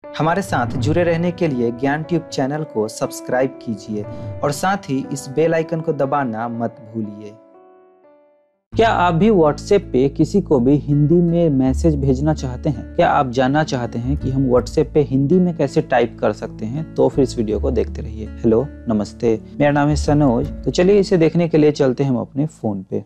हमारे साथ जुड़े रहने के लिए ज्ञान ट्यूब चैनल को सब्सक्राइब कीजिए और साथ ही इस बेल आइकन को दबाना मत भूलिए। क्या आप भी व्हाट्सएप पे किसी को भी हिंदी में मैसेज भेजना चाहते हैं? क्या आप जानना चाहते हैं कि हम व्हाट्सएप पे हिंदी में कैसे टाइप कर सकते हैं? तो फिर इस वीडियो को देखते रहिए। हेलो, नमस्ते, मेरा नाम है सनोज। तो चलिए इसे देखने के लिए चलते हैं हम अपने फोन पे।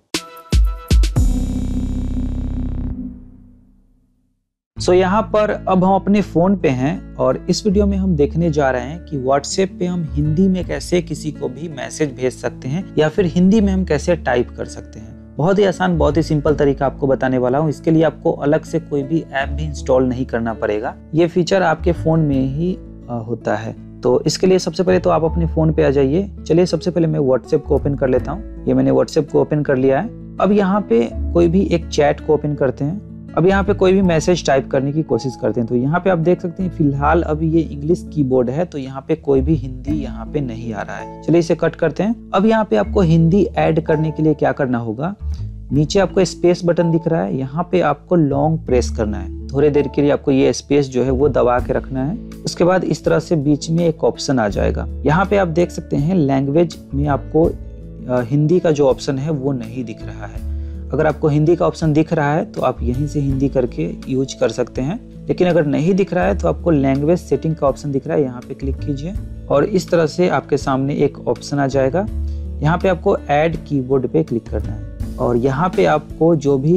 यहाँ पर अब हम अपने फ़ोन पे हैं और इस वीडियो में हम देखने जा रहे हैं कि व्हाट्सएप पे हम हिंदी में कैसे किसी को भी मैसेज भेज सकते हैं या फिर हिंदी में हम कैसे टाइप कर सकते हैं। बहुत ही आसान, बहुत ही सिंपल तरीका आपको बताने वाला हूँ। इसके लिए आपको अलग से कोई भी ऐप भी इंस्टॉल नहीं करना पड़ेगा। ये फीचर आपके फ़ोन में ही होता है। तो इसके लिए सबसे पहले तो आप अपने फ़ोन पे आ जाइए। चलिए सबसे पहले मैं व्हाट्सएप को ओपन कर लेता हूँ। ये मैंने व्हाट्सएप को ओपन कर लिया है। अब यहाँ पे कोई भी एक चैट को ओपन करते हैं। अब यहाँ पे कोई भी मैसेज टाइप करने की कोशिश करते हैं तो यहाँ पे आप देख सकते हैं फिलहाल अभी ये इंग्लिश कीबोर्ड है, तो यहाँ पे कोई भी हिंदी यहाँ पे नहीं आ रहा है। चलिए इसे कट करते हैं। अब यहाँ पे आपको हिंदी ऐड करने के लिए क्या करना होगा, नीचे आपको स्पेस बटन दिख रहा है, यहाँ पे आपको लॉन्ग प्रेस करना है। थोड़ी देर के लिए आपको ये स्पेस जो है वो दबा के रखना है। उसके बाद इस तरह से बीच में एक ऑप्शन आ जाएगा। यहाँ पे आप देख सकते हैं लैंग्वेज में आपको हिंदी का जो ऑप्शन है वो नहीं दिख रहा है। अगर आपको हिंदी का ऑप्शन दिख रहा है तो आप यहीं से हिंदी करके यूज कर सकते हैं, लेकिन अगर नहीं दिख रहा है तो आपको लैंग्वेज सेटिंग का ऑप्शन दिख रहा है, यहाँ पे क्लिक कीजिए और इस तरह से आपके सामने एक ऑप्शन आ जाएगा। यहाँ पे आपको ऐड कीबोर्ड पे क्लिक करना है और यहाँ पे आपको जो भी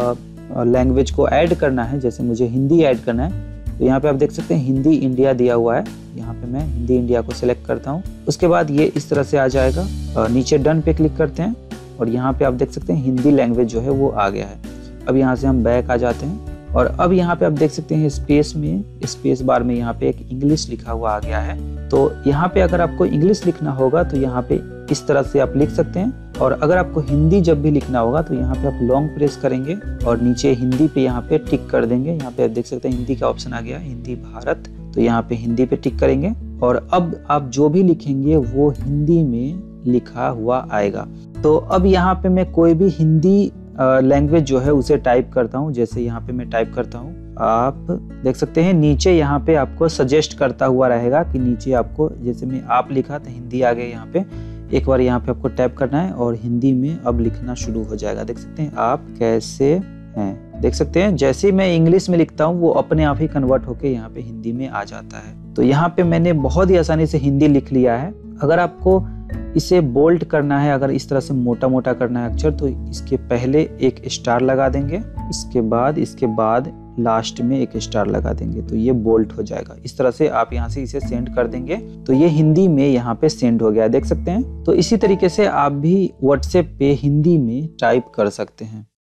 लैंग्वेज को ऐड करना है, जैसे मुझे हिंदी ऐड करना है तो यहाँ पे आप देख सकते हैं हिंदी इंडिया दिया हुआ है। यहाँ पे मैं हिंदी इंडिया को सिलेक्ट करता हूँ। उसके बाद ये इस तरह से आ जाएगा। नीचे डन पे क्लिक करते हैं और यहाँ पे आप देख सकते हैं हिंदी लैंग्वेज जो है वो आ गया है। अब यहाँ से हम बैक आ जाते हैं और अब यहाँ पे आप देख सकते हैं स्पेस बार में यहाँ पे एक इंग्लिश लिखा हुआ आ गया है। तो यहाँ पे अगर आपको इंग्लिश लिखना होगा तो यहाँ पे इस तरह से आप लिख सकते हैं, और अगर आपको हिंदी जब भी लिखना होगा तो यहाँ पे आप लॉन्ग प्रेस करेंगे और नीचे हिंदी पे यहाँ पे टिक कर देंगे। यहाँ पे आप देख सकते हैं हिंदी का ऑप्शन आ गया, हिंदी भारत, तो यहाँ पे हिंदी पे टिक करेंगे और अब आप जो भी लिखेंगे वो हिंदी में लिखा हुआ आएगा। तो अब यहाँ पे मैं कोई भी हिंदी लैंग्वेज जो है उसे टाइप करता हूँ। जैसे यहाँ पे मैं टाइप करता हूँ, आप देख सकते हैं नीचे यहाँ पे आपको सजेस्ट करता हुआ रहेगा कि नीचे आपको, जैसे मैं आप लिखा तो हिंदी आ गया। यहाँ पे एक बार यहाँ पे आपको टैप करना है और हिंदी में अब लिखना शुरू हो जाएगा। देख सकते हैं आप कैसे हैं, देख सकते हैं जैसे ही मैं इंग्लिश में लिखता हूँ वो अपने आप ही कन्वर्ट होके यहाँ पे हिंदी में आ जाता है। तो यहाँ पे मैंने बहुत ही आसानी से हिंदी लिख लिया है। अगर आपको इसे बोल्ड करना है, अगर इस तरह से मोटा मोटा करना है अक्षर, तो इसके पहले एक स्टार लगा देंगे, इसके बाद लास्ट में एक स्टार लगा देंगे तो ये बोल्ड हो जाएगा। इस तरह से आप यहाँ से इसे सेंड कर देंगे तो ये हिंदी में यहाँ पे सेंड हो गया, देख सकते हैं। तो इसी तरीके से आप भी व्हाट्सएप पे हिंदी में टाइप कर सकते हैं।